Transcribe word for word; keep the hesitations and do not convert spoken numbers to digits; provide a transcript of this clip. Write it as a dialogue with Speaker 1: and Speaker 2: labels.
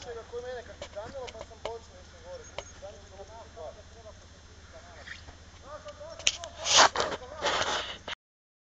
Speaker 1: ga koji mene kad se zanjelo pa sam bočno išao gore. Zanjelo da mogu se dva.